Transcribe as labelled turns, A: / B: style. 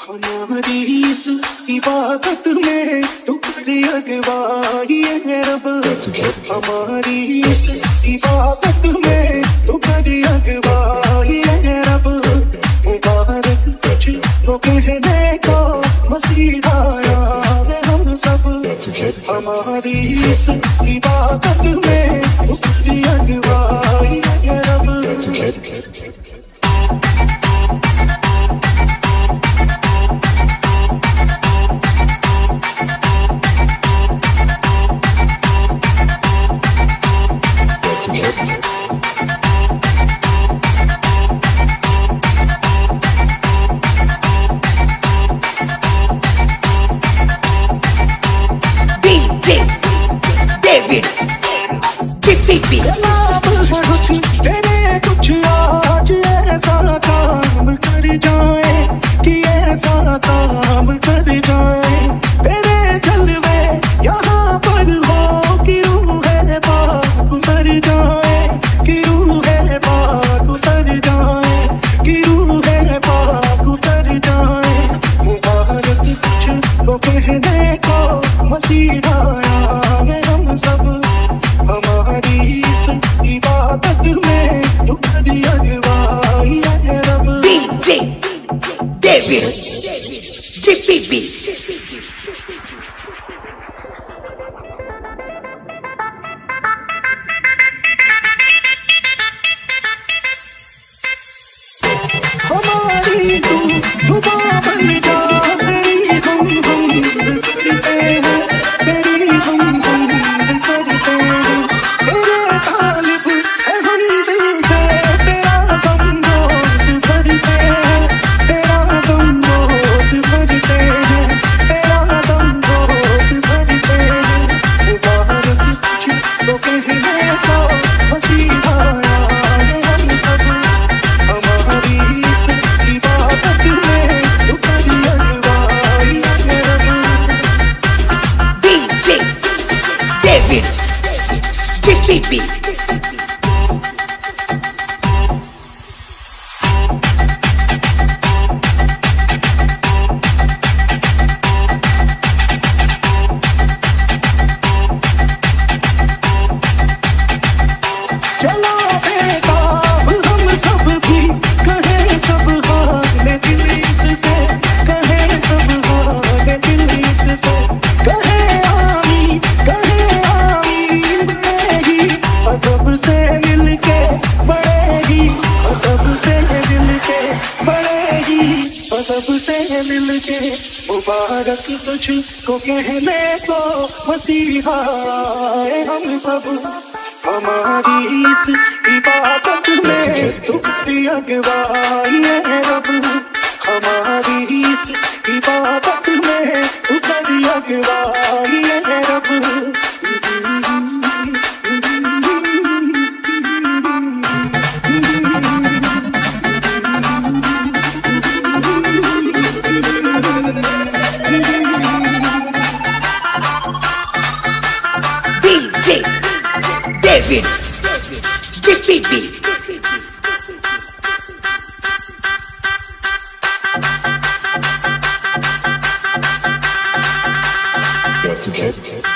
A: हमारी इस इबादत में तू कर अगवाई है रब। हमारी इस इबादत में तू कर अगवाई है रब। मुबारक तुझको कहने को मसीहा आया है हम सब। हमारी इस इबादत में तू कर अगवाई है रब। तेरे कुछ आज ऐसा काम कर जाए कि ऐसा काम कर जाए। तेरे जलवे यहाँ पर हो कि रूह है पाक उतर जाए, कि रूह है पाक उतर जाए, कि रूह है पाक उतर जाए। मुबारक तुझको कहने को मसीहा आया है हम सब। हमारी इस इबादत में तू कर अगवाई है रब।
B: DJ David GPP
A: हमारी तू सुबह बन जा, तेरी हम करते हैं, तेरी हम करते हैं। तेरे तालिब है हम दिल से, तेरा बंदोस भरते हैं, तेरा बंदोस भरते हैं, तेरा बंदोस भरते हैं। मुबारक तुझको कहने को मसीहा आया है हम सब। हमारी इस इबादत में तू कर अगवाई है रब।
B: DJ David GPP
A: चलो बेताब हम सब भी कहे सब हाल दिल इससे, कहे सब हाल दिल इससे। कहे आमीन बड़ेगी अदब से मिलके, बड़ेगी अदब से मिलके, बड़ेगी अदब से मिलके। मुबारक तुझको कहने को मसीहा आए हम सब। हमारी इस इबादत में तू कर अगवाई है रब। हमारी इस इबादत में तू कर अगवाई है रब।
B: DJ David GPP
C: That's okay.